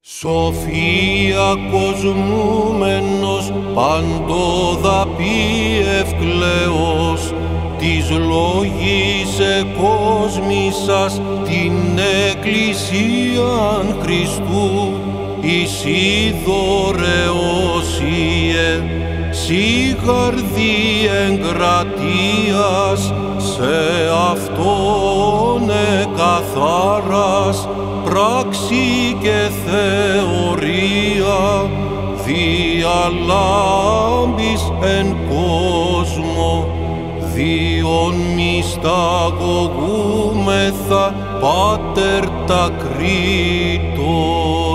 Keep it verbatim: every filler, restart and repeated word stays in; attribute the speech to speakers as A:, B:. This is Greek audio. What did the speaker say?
A: Σοφία κοσμούμενος, παντοδαπή ευκλέος, της λόγης εκόσμησας την Εκκλησίαν Χριστού, εις η δωρεώσιε, σοι καρδί εγκρατείας, σε αυτόν εκαθάρας, πράξη και θεωρία, διαλάμπεις εν κόσμο, διον μυσταγωγούμεθα Πάτερ τα Κρήτος.